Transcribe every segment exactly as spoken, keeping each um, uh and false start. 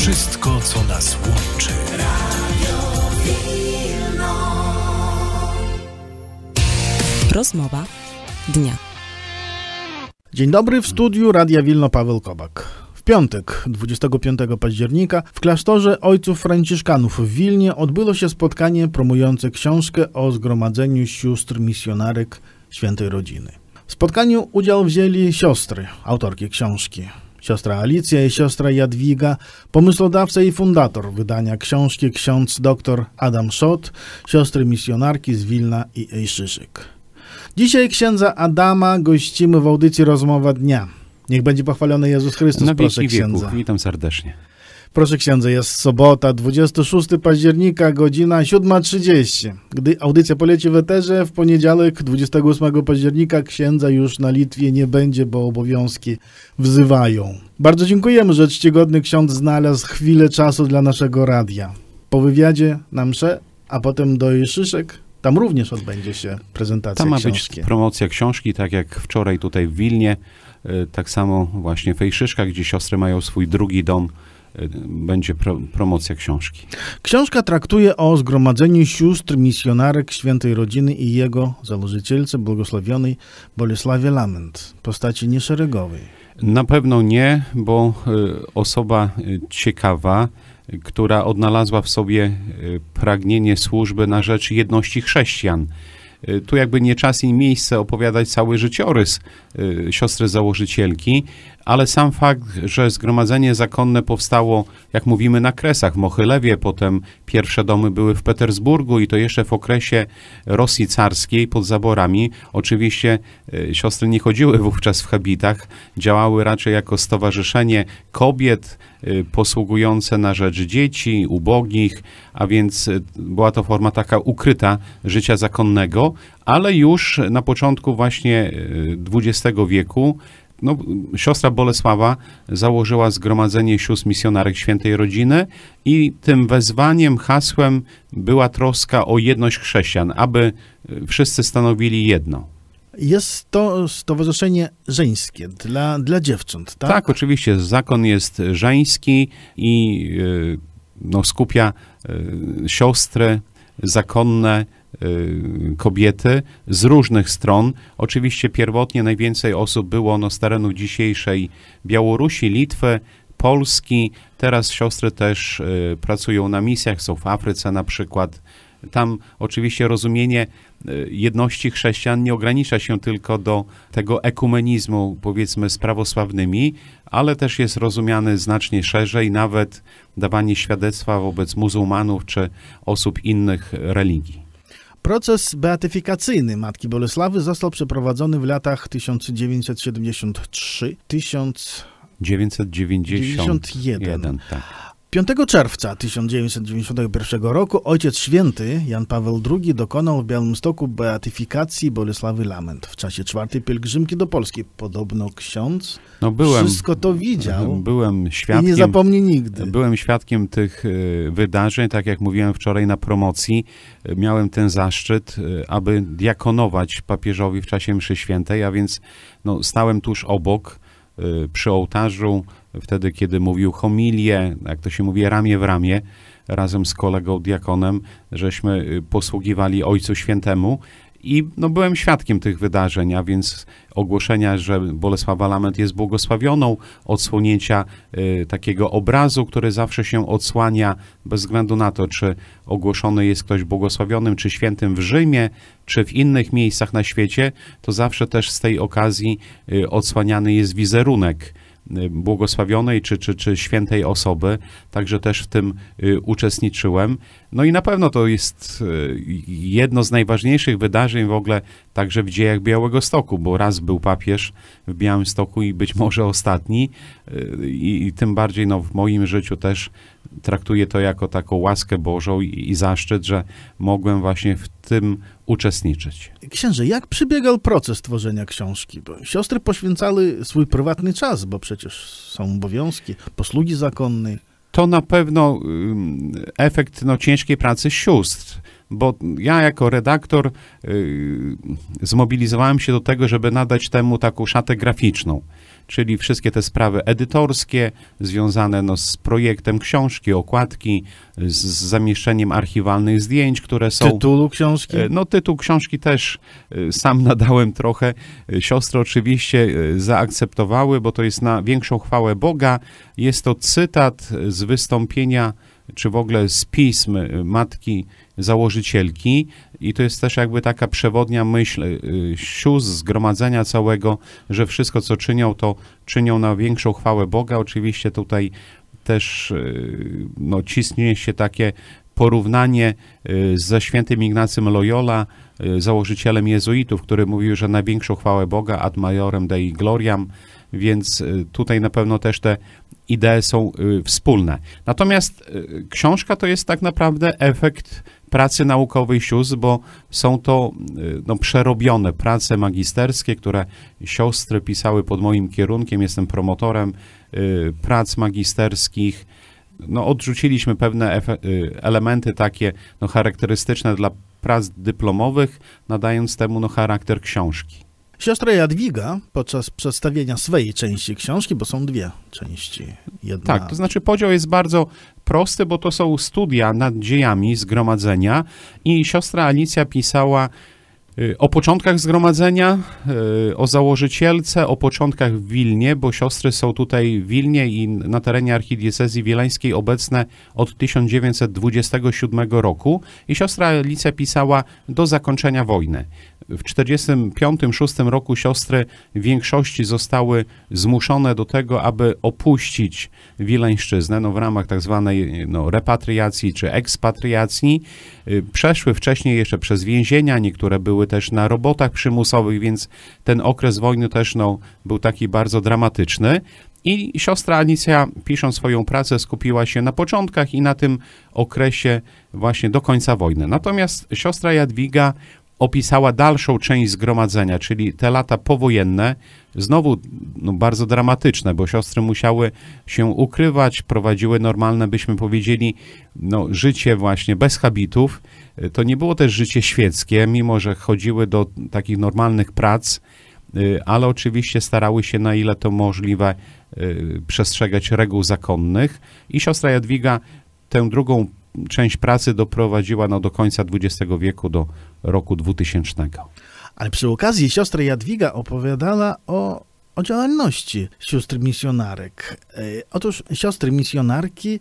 wszystko, co nas łączy. Radio Wilno. Rozmowa dnia. Dzień dobry, w studiu Radia Wilno Paweł Kobak. W piątek, dwudziestego piątego października, w klasztorze Ojców Franciszkanów w Wilnie odbyło się spotkanie promujące książkę o Zgromadzeniu Sióstr Misjonarek Świętej Rodziny. W spotkaniu udział wzięli siostry, autorki książki. Siostra Alicja i siostra Jadwiga, pomysłodawca i fundator wydania książki ksiądz dr Adam Szot, siostry misjonarki z Wilna i Ejszyszyk. Dzisiaj księdza Adama gościmy w audycji Rozmowa Dnia. Niech będzie pochwalony Jezus Chrystus, na proszę wieki księdza. Wieków. Witam serdecznie. Proszę księdza, jest sobota, dwudziestego szóstego października, godzina siódma trzydzieści. Gdy audycja poleci w eterze, w poniedziałek, dwudziestego ósmego października, księdza już na Litwie nie będzie, bo obowiązki wzywają. Bardzo dziękujemy, że czcigodny ksiądz znalazł chwilę czasu dla naszego radia. Po wywiadzie na mszę, a potem do Ejszyszek, tam również odbędzie się prezentacja Tam ma książki. być promocja książki, tak jak wczoraj tutaj w Wilnie, tak samo właśnie w Ejszyszkach, gdzie siostry mają swój drugi dom, będzie pro, promocja książki. Książka traktuje o Zgromadzeniu Sióstr Misjonarek Świętej Rodziny i jego założycielce, błogosławionej Bolesławie Lament, postaci nieszeregowej. Na pewno nie, bo osoba ciekawa, która odnalazła w sobie pragnienie służby na rzecz jedności chrześcijan. Tu jakby nie czas i miejsce opowiadać cały życiorys y, siostry założycielki, ale sam fakt, że zgromadzenie zakonne powstało, jak mówimy, na Kresach, w Mochylewie, potem pierwsze domy były w Petersburgu i to jeszcze w okresie Rosji carskiej pod zaborami. Oczywiście y, siostry nie chodziły wówczas w habitach, działały raczej jako stowarzyszenie kobiet y, posługujące na rzecz dzieci, ubogich, a więc y, była to forma taka ukryta życia zakonnego, ale już na początku właśnie dwudziestego wieku no, siostra Bolesława założyła Zgromadzenie Sióstr Misjonarek Świętej Rodziny i tym wezwaniem, hasłem była troska o jedność chrześcijan, aby wszyscy stanowili jedno. Jest to stowarzyszenie żeńskie dla, dla dziewcząt, tak? Tak, oczywiście. Zakon jest żeński i no, skupia siostry zakonne, kobiety z różnych stron. Oczywiście pierwotnie najwięcej osób było no, z terenu dzisiejszej Białorusi, Litwy, Polski. Teraz siostry też y, pracują na misjach, są w Afryce na przykład. Tam oczywiście rozumienie y, jedności chrześcijan nie ogranicza się tylko do tego ekumenizmu, powiedzmy, z prawosławnymi, ale też jest rozumiany znacznie szerzej, nawet dawanie świadectwa wobec muzułmanów czy osób innych religii. Proces beatyfikacyjny Matki Bolesławy został przeprowadzony w latach tysiąc dziewięćset siedemdziesiąt trzy do tysiąc dziewięćset dziewięćdziesiąt jeden. Tak. piątego czerwca tysiąc dziewięćset dziewięćdziesiątego pierwszego roku Ojciec Święty Jan Paweł drugi dokonał w Białymstoku beatyfikacji Bolesławy Lament w czasie czwartej pielgrzymki do Polski. Podobno ksiądz no byłem, wszystko to widział byłem świadkiem, i nie zapomni nigdy. Byłem świadkiem tych y, wydarzeń, tak jak mówiłem wczoraj na promocji. Y, miałem ten zaszczyt, y, aby diakonować papieżowi w czasie mszy świętej, a więc no, stałem tuż obok, y, przy ołtarzu, wtedy, kiedy mówił homilię, jak to się mówi, ramię w ramię, razem z kolegą diakonem, żeśmy posługiwali Ojcu Świętemu i no, byłem świadkiem tych wydarzeń, a więc ogłoszenia, że Bolesława Lament jest błogosławioną, odsłonięcia y, takiego obrazu, który zawsze się odsłania bez względu na to, czy ogłoszony jest ktoś błogosławionym, czy świętym w Rzymie, czy w innych miejscach na świecie, to zawsze też z tej okazji y, odsłaniany jest wizerunek błogosławionej czy, czy, czy świętej osoby, także też w tym y, uczestniczyłem. No i na pewno to jest y, jedno z najważniejszych wydarzeń w ogóle także w dziejach Białegostoku, bo raz był papież w Białymstoku i być może ostatni y, i tym bardziej no, w moim życiu też traktuję to jako taką łaskę Bożą i, i zaszczyt, że mogłem właśnie w tym uczestniczyć. Księże, jak przebiegał proces tworzenia książki? Bo siostry poświęcały swój prywatny czas, bo przecież są obowiązki, posługi zakonne. To na pewno y, efekt no, ciężkiej pracy sióstr, bo ja jako redaktor y, zmobilizowałem się do tego, żeby nadać temu taką szatę graficzną. czyli wszystkie te sprawy edytorskie związane no, z projektem książki, okładki, z, z zamieszczeniem archiwalnych zdjęć, które są... Tytułu książki? No tytuł książki też sam nadałem trochę. Siostry oczywiście zaakceptowały, bo to jest na większą chwałę Boga. Jest to cytat z wystąpienia, czy w ogóle z pism matki założycielki i to jest też jakby taka przewodnia myśl sióstr, zgromadzenia całego, że wszystko co czynią, to czynią na większą chwałę Boga. Oczywiście tutaj też no, ciśnie się takie porównanie ze świętym Ignacym Loyola, założycielem jezuitów, który mówił, że na większą chwałę Boga ad majorem Dei gloriam, więc tutaj na pewno też te idee są wspólne. Natomiast książka to jest tak naprawdę efekt pracy naukowej sióstr, bo są to no, przerobione prace magisterskie, które siostry pisały pod moim kierunkiem. Jestem promotorem y, prac magisterskich. No, odrzuciliśmy pewne elementy takie no, charakterystyczne dla prac dyplomowych, nadając temu no, charakter książki. Siostra Jadwiga podczas przedstawienia swojej części książki, bo są dwie części. Jedna... Tak, to znaczy podział jest bardzo prosty, bo to są studia nad dziejami zgromadzenia i siostra Alicja pisała o początkach zgromadzenia, o założycielce, o początkach w Wilnie, bo siostry są tutaj w Wilnie i na terenie archidiecezji wileńskiej obecne od tysiąc dziewięćset dwudziestego siódmego roku i siostra Alicja pisała do zakończenia wojny. W czterdziestym piątym szóstym roku siostry w większości zostały zmuszone do tego, aby opuścić Wileńszczyznę, no w ramach tak zwanej no, repatriacji czy ekspatriacji. Przeszły wcześniej jeszcze przez więzienia, niektóre były też na robotach przymusowych, więc ten okres wojny też no, był taki bardzo dramatyczny. I siostra Alicja, pisząc swoją pracę, skupiła się na początkach i na tym okresie właśnie do końca wojny. Natomiast siostra Jadwiga opisała dalszą część zgromadzenia, czyli te lata powojenne, znowu no, bardzo dramatyczne, bo siostry musiały się ukrywać, prowadziły normalne, byśmy powiedzieli, no, życie właśnie bez habitów. To nie było też życie świeckie, mimo że chodziły do takich normalnych prac, ale oczywiście starały się, na ile to możliwe, przestrzegać reguł zakonnych. I siostra Jadwiga tę drugą część pracy doprowadziła no, do końca dwudziestego wieku, do roku dwutysięcznego. Ale przy okazji siostra Jadwiga opowiadała o, o działalności sióstr misjonarek. E, otóż siostry misjonarki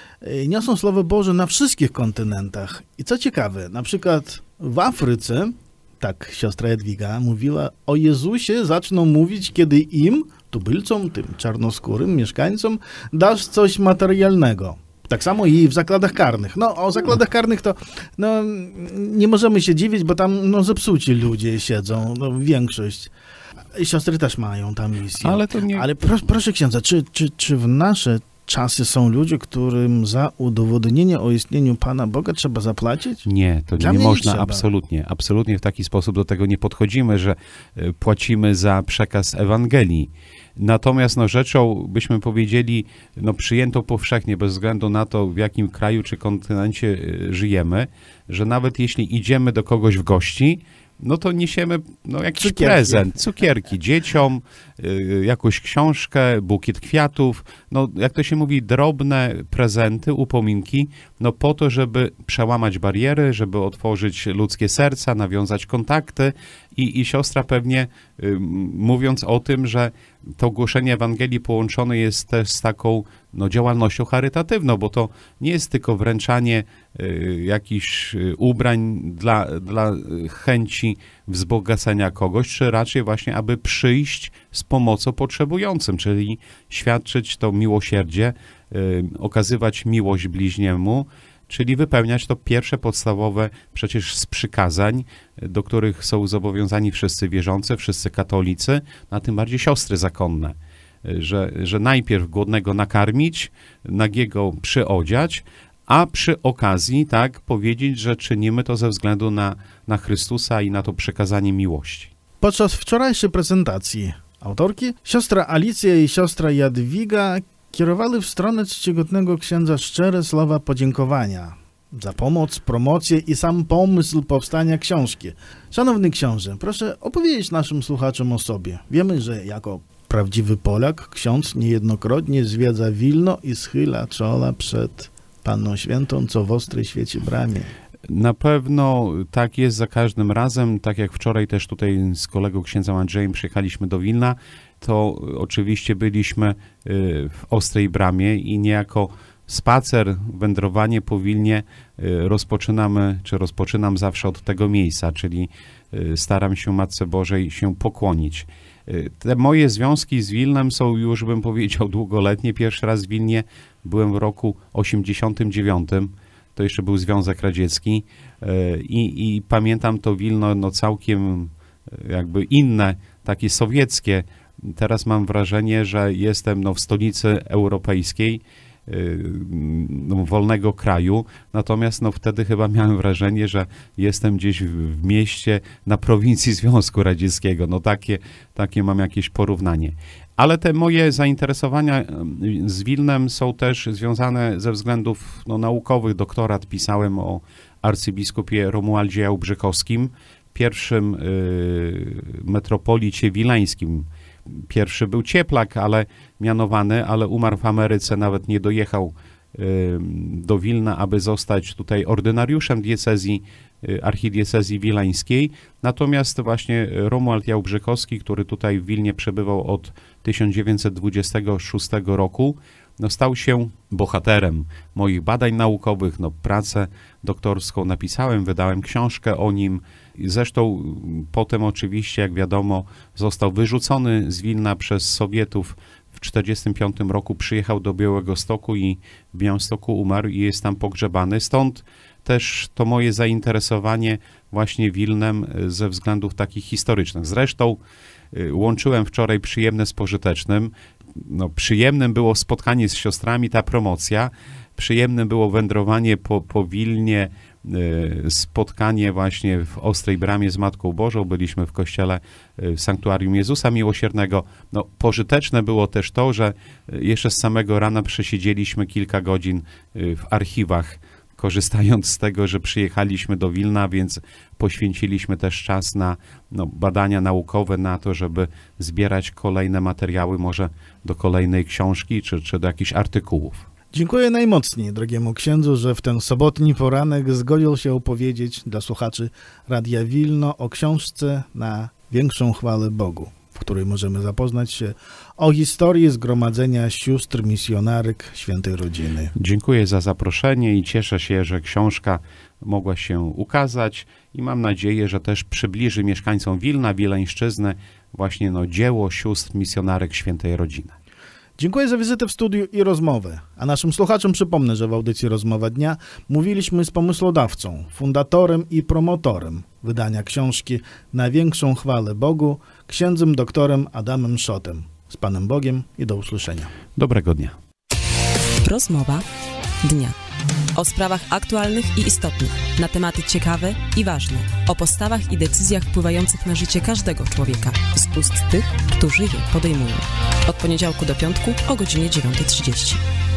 e, niosą Słowo Boże na wszystkich kontynentach. I co ciekawe, na przykład w Afryce, tak siostra Jadwiga mówiła, o Jezusie zaczną mówić, kiedy im, tubylcom, tym czarnoskórym mieszkańcom, dasz coś materialnego. Tak samo i w zakładach karnych. No, o zakładach karnych to no, nie możemy się dziwić, bo tam no, zepsuci ludzie siedzą, no, większość. Siostry też mają tam misję. Ale to nie... Ale pro, proszę księdza, czy, czy, czy w nasze czasy są ludzie, którym za udowodnienie o istnieniu Pana Boga trzeba zapłacić? Nie, to nie, nie można, nie absolutnie. Absolutnie w taki sposób do tego nie podchodzimy, że płacimy za przekaz Ewangelii. Natomiast no, rzeczą, byśmy powiedzieli, no, przyjętą powszechnie, bez względu na to, w jakim kraju czy kontynencie żyjemy, że nawet jeśli idziemy do kogoś w gości, no to niesiemy no, jakiś cukierki. prezent, cukierki dzieciom, y, jakąś książkę, bukiet kwiatów, no jak to się mówi, drobne prezenty, upominki, no po to, żeby przełamać bariery, żeby otworzyć ludzkie serca, nawiązać kontakty i, i siostra pewnie y, mówiąc o tym, że to głoszenie Ewangelii połączone jest też z taką no, działalnością charytatywną, bo to nie jest tylko wręczanie y, jakichś y, ubrań dla, dla chęci wzbogacenia kogoś, czy raczej właśnie, aby przyjść z pomocą potrzebującym, czyli świadczyć to miłosierdzie, y, okazywać miłość bliźniemu, czyli wypełniać to pierwsze podstawowe przecież z przykazań, do których są zobowiązani wszyscy wierzący, wszyscy katolicy, a tym bardziej siostry zakonne, że, że najpierw głodnego nakarmić, nagiego przyodziać, a przy okazji tak powiedzieć, że czynimy to ze względu na, na Chrystusa i na to przekazanie miłości. Podczas wczorajszej prezentacji autorki siostra Alicja i siostra Jadwiga kierowały w stronę czcigodnego księdza szczere słowa podziękowania za pomoc, promocję i sam pomysł powstania książki. Szanowny książę, proszę opowiedzieć naszym słuchaczom o sobie. Wiemy, że jako prawdziwy Polak, ksiądz niejednokrotnie zwiedza Wilno i schyla czoła przed Panną Świętą, co w ostrej świeci bramie. Na pewno tak jest za każdym razem, tak jak wczoraj też tutaj z kolegą księdzem Andrzejem przyjechaliśmy do Wilna, to oczywiście byliśmy w Ostrej Bramie i niejako spacer, wędrowanie po Wilnie rozpoczynamy, czy rozpoczynam zawsze od tego miejsca, czyli staram się Matce Bożej się pokłonić. Te moje związki z Wilnem są już, bym powiedział, długoletnie. Pierwszy raz w Wilnie byłem w roku osiemdziesiątym dziewiątym. To jeszcze był Związek Radziecki i, i pamiętam to Wilno no, całkiem jakby inne, takie sowieckie. Teraz mam wrażenie, że jestem no, w stolicy europejskiej, no, wolnego kraju, natomiast no, wtedy chyba miałem wrażenie, że jestem gdzieś w, w mieście na prowincji Związku Radzieckiego. No takie, takie mam jakieś porównanie. Ale te moje zainteresowania z Wilnem są też związane ze względów no, naukowych. Doktorat pisałem o arcybiskupie Romualdzie Jałbrzykowskim, pierwszym y, metropolicie wileńskim. Pierwszy był Cieplak, ale mianowany, ale umarł w Ameryce, nawet nie dojechał y, do Wilna, aby zostać tutaj ordynariuszem diecezji, y, archidiecezji wileńskiej. Natomiast właśnie Romuald Jałbrzykowski, który tutaj w Wilnie przebywał od tysiąc dziewięćset dwudziestego szóstego roku, no, stał się bohaterem moich badań naukowych. No, pracę doktorską napisałem, wydałem książkę o nim. Zresztą potem oczywiście, jak wiadomo, został wyrzucony z Wilna przez Sowietów. W tysiąc dziewięćset czterdziestym piątym roku przyjechał do Białegostoku i w Białymstoku umarł i jest tam pogrzebany. Stąd też to moje zainteresowanie właśnie Wilnem ze względów takich historycznych. Zresztą łączyłem wczoraj przyjemne z pożytecznym. No, przyjemnym było spotkanie z siostrami, ta promocja. Przyjemnym było wędrowanie po, po Wilnie, spotkanie właśnie w Ostrej Bramie z Matką Bożą. Byliśmy w kościele w Sanktuarium Jezusa Miłosiernego. No, pożyteczne było też to, że jeszcze z samego rana przesiedzieliśmy kilka godzin w archiwach, korzystając z tego, że przyjechaliśmy do Wilna, więc poświęciliśmy też czas na no, badania naukowe, na to, żeby zbierać kolejne materiały, może do kolejnej książki, czy, czy do jakichś artykułów. Dziękuję najmocniej drogiemu księdzu, że w ten sobotni poranek zgodził się opowiedzieć dla słuchaczy Radia Wilno o książce Na większą chwałę Bogu, w której możemy zapoznać się o historii Zgromadzenia Sióstr Misjonarek Świętej Rodziny. Dziękuję za zaproszenie i cieszę się, że książka mogła się ukazać i mam nadzieję, że też przybliży mieszkańcom Wilna, Wileńszczyzny właśnie no, dzieło Sióstr Misjonarek Świętej Rodziny. Dziękuję za wizytę w studiu i rozmowę. A naszym słuchaczom przypomnę, że w audycji Rozmowa Dnia mówiliśmy z pomysłodawcą, fundatorem i promotorem wydania książki Na większą chwałę Bogu, księdzem doktorem Adamem Szotem. Z Panem Bogiem i do usłyszenia. Dobrego dnia. Rozmowa dnia. O sprawach aktualnych i istotnych, na tematy ciekawe i ważne, o postawach i decyzjach wpływających na życie każdego człowieka z ust tych, którzy je podejmują. Od poniedziałku do piątku o godzinie dziewiąta trzydzieści.